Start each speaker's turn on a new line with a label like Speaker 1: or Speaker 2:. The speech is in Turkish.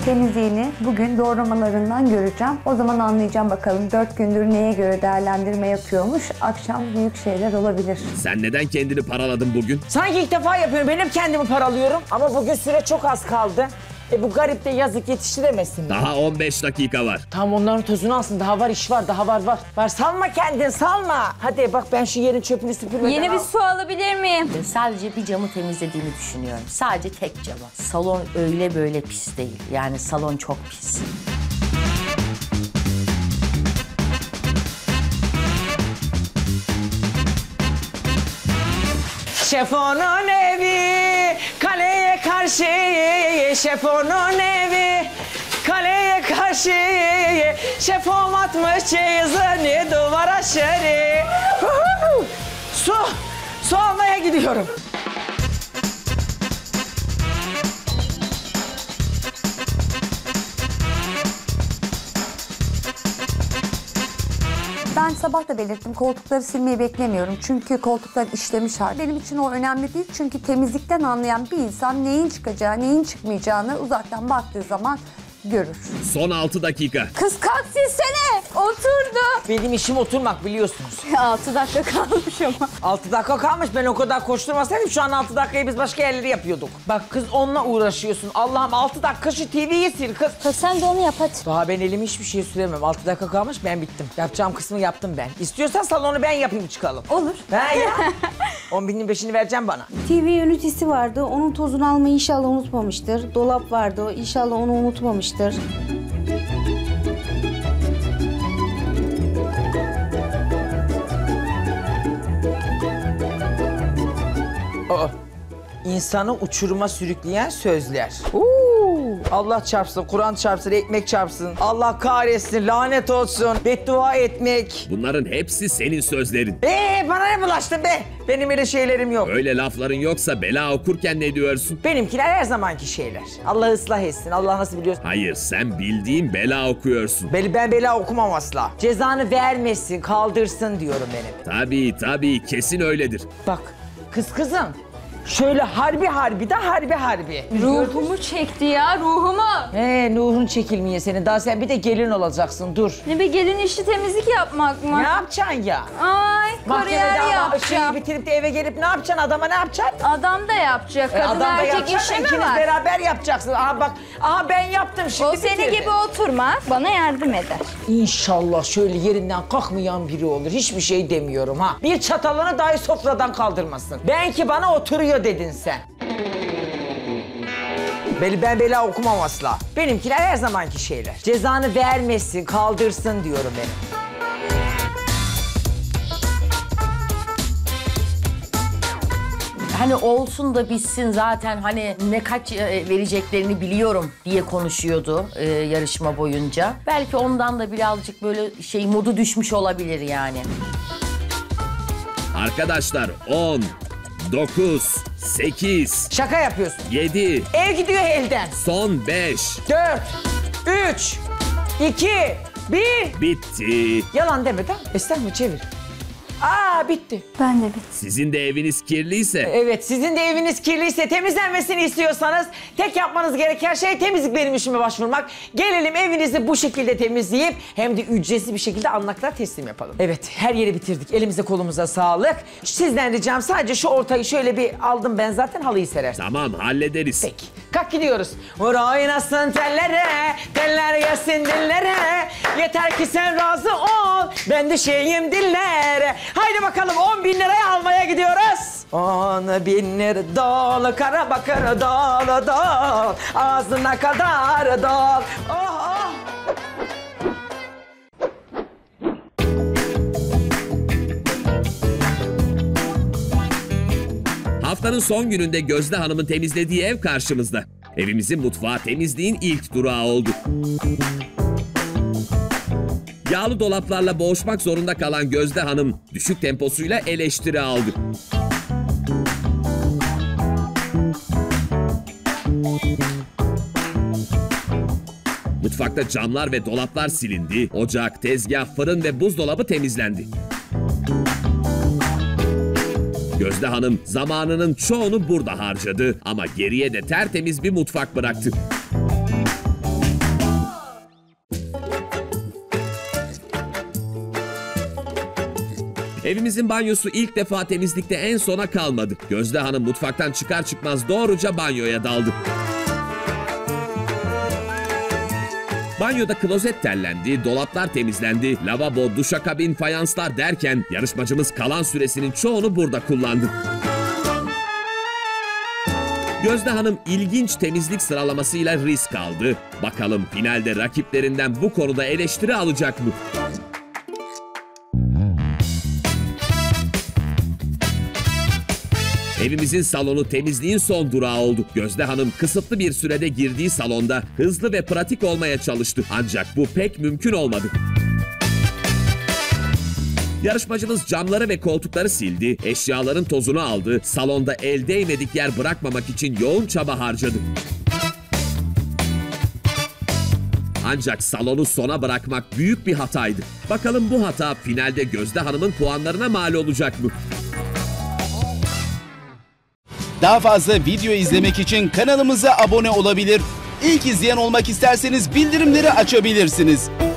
Speaker 1: temizliğini bugün doğramalarından göreceğim. O zaman anlayacağım bakalım 4 gündür neye göre değerlendirme yapıyormuş. Akşam büyük şeyler olabilir.
Speaker 2: Sen neden kendini paraladın bugün?
Speaker 3: Sanki ilk defa yapıyorum. Ben hep kendimi paralıyorum. Ama bugün süre çok az kaldı. Bu garip de yazık yetiştiremesin.
Speaker 2: Daha 15 dakika var.
Speaker 3: Tamam onların tozunu alsın. Daha var iş var. Daha var. Var. Salma kendin salma. Hadi bak ben şu yerin çöpünü süpürmeden
Speaker 4: Yeni bir su alabilir miyim?
Speaker 5: Sadece bir camı temizlediğimi düşünüyorum. Sadece tek camı. Salon öyle böyle pis değil. Yani salon çok pis.
Speaker 3: Şefonun evi kaleye karşı, şefonun evi kaleye karşı, şefom atmış çeyizini duvara şeri. Su almaya gidiyorum.
Speaker 1: Ben sabah da belirttim, koltukları silmeyi beklemiyorum. Çünkü koltuklar işlemiş hal. Benim için o önemli değil. Çünkü temizlikten anlayan bir insan neyin çıkacağı, neyin çıkmayacağını uzaktan baktığı zaman görür.
Speaker 2: Son 6 dakika.
Speaker 4: Kız kalk silsene. Oturdu.
Speaker 3: Benim işim oturmak biliyorsunuz.
Speaker 4: 6 dakika kalmış ama.
Speaker 3: 6 dakika kalmış, ben o kadar koşturmasaydım şu an 6 dakikayı biz başka yerleri yapıyorduk. Bak kız onunla uğraşıyorsun. Allah'ım 6 dakika şu TV'yi sil kız.
Speaker 4: Ha, sen de onu yap hadi.
Speaker 3: Daha ben elimi hiçbir şey süremem. 6 dakika kalmış, ben bittim. Yapacağım kısmı yaptım ben. İstiyorsan salonu ben yapayım çıkalım.
Speaker 4: Olur.
Speaker 3: Ha ya. 10.000'in 5'ini vereceğim bana.
Speaker 6: TV ünitesi vardı. Onun tozunu almayı inşallah unutmamıştır. Dolap vardı. İnşallah onu unutmamıştır.
Speaker 3: İnsanı uçuruma sürükleyen sözler. Allah çarpsın, Kur'an çarpsın, ekmek çarpsın. Allah kahretsin, lanet olsun, beddua etmek.
Speaker 2: Bunların hepsi senin sözlerin.
Speaker 3: Bana ne bulaştın be? Benim öyle şeylerim yok.
Speaker 2: Öyle lafların yoksa bela okurken ne diyorsun?
Speaker 3: Benimkiler her zamanki şeyler. Allah ıslah etsin, Allah nasıl biliyorsun?
Speaker 2: Hayır, sen bildiğin bela okuyorsun.
Speaker 3: Ben bela okumam asla. Cezanı vermesin, kaldırsın diyorum benim.
Speaker 2: Tabii, kesin öyledir.
Speaker 3: Bak, kızım. Şöyle harbi de.
Speaker 4: Ruhumu çekti ya, ruhumu.
Speaker 3: Nuh'un çekilmeye senin. Daha sen bir de gelin olacaksın, dur.
Speaker 4: Ne be, gelin işi temizlik yapmak mı?
Speaker 3: Ne yapacaksın ya?
Speaker 4: Ay, kariyer
Speaker 3: Mahkemede
Speaker 4: yapacağım.
Speaker 3: şeyi bitirip de eve gelip ne yapacaksın? Adama ne yapacaksın?
Speaker 4: Adam da yapacak, kadın
Speaker 3: Adam da
Speaker 4: erkek
Speaker 3: yapacaksın,
Speaker 4: işi mi
Speaker 3: ikiniz
Speaker 4: var?
Speaker 3: beraber yapacaksın. Bak, ben yaptım şimdi
Speaker 4: O seni
Speaker 3: bitirdim.
Speaker 4: gibi oturmaz, bana yardım eder.
Speaker 3: İnşallah şöyle yerinden kalkmayan biri olur. Hiçbir şey demiyorum ha. Bir çatalını dahi sofradan kaldırmasın. Ben ki bana oturuyor dedin sen. Ben bela okumam asla. Benimkiler her zamanki şeyler. Cezanı vermesin, kaldırsın diyorum benim.
Speaker 5: Hani olsun da bitsin zaten, hani ne kaç vereceklerini biliyorum diye konuşuyordu yarışma boyunca. Belki ondan da birazcık böyle modu düşmüş olabilir yani.
Speaker 2: Arkadaşlar 10, 9, 8,
Speaker 3: Şaka yapıyorsun.
Speaker 2: 7,
Speaker 3: Ev gidiyor elden.
Speaker 2: son 5.
Speaker 3: 4, 3, 2, 1.
Speaker 2: Bitti.
Speaker 3: Yalan deme tamam. Estağfurullah çevir. Bitti.
Speaker 4: Ben de bir.
Speaker 2: Sizin de eviniz kirliyse
Speaker 3: Evet, sizin de eviniz kirliyse, temizlenmesini istiyorsanız tek yapmanız gereken şey temizlik benim işime başvurmak. Gelelim evinizi bu şekilde temizleyip hem de ücretsiz bir şekilde Anlak'ta teslim yapalım. Evet, her yeri bitirdik. Elimize kolumuza sağlık. Sizden ricam sadece şu ortayı şöyle bir aldım ben zaten, halıyı serersin.
Speaker 2: tamam hallederiz.
Speaker 3: Peki. Kalk gidiyoruz. Vur oynasın tellere, teller gelsin dillere. Yeter ki sen razı ol, ben düşeyim dillere. Haydi bakalım 10.000 liraya almaya gidiyoruz. 10.000 lira dolu kara bakır dolu dol. Ağzına kadar dol. Oh.
Speaker 2: Haftanın son gününde Gözde Hanım'ın temizlediği ev karşımızda. Evimizin mutfağı temizliğin ilk durağı oldu. Yağlı dolaplarla boğuşmak zorunda kalan Gözde Hanım düşük temposuyla eleştiri aldı. Mutfakta camlar ve dolaplar silindi, ocak, tezgah, fırın ve buzdolabı temizlendi. Gözde Hanım zamanının çoğunu burada harcadı ama geriye de tertemiz bir mutfak bıraktı. Evimizin banyosu ilk defa temizlikte en sona kalmadı. Gözde Hanım mutfaktan çıkar çıkmaz doğruca banyoya daldı. Banyoda klozet tellendi, dolaplar temizlendi, lavabo, duşakabin, fayanslar derken yarışmacımız kalan süresinin çoğunu burada kullandı. Gözde Hanım ilginç temizlik sıralamasıyla risk aldı. Bakalım finalde rakiplerinden bu konuda eleştiri alacak mı? Evimizin salonu temizliğin son durağı oldu. Gözde Hanım kısıtlı bir sürede girdiği salonda hızlı ve pratik olmaya çalıştı. Ancak bu pek mümkün olmadı. Yarışmacımız camları ve koltukları sildi, eşyaların tozunu aldı, salonda el değmedik yer bırakmamak için yoğun çaba harcadı. Ancak salonu sona bırakmak büyük bir hataydı. Bakalım bu hata finalde Gözde Hanım'ın puanlarına mal olacak mı?
Speaker 7: Daha fazla video izlemek için kanalımıza abone olabilir. İlk izleyen olmak isterseniz bildirimleri açabilirsiniz.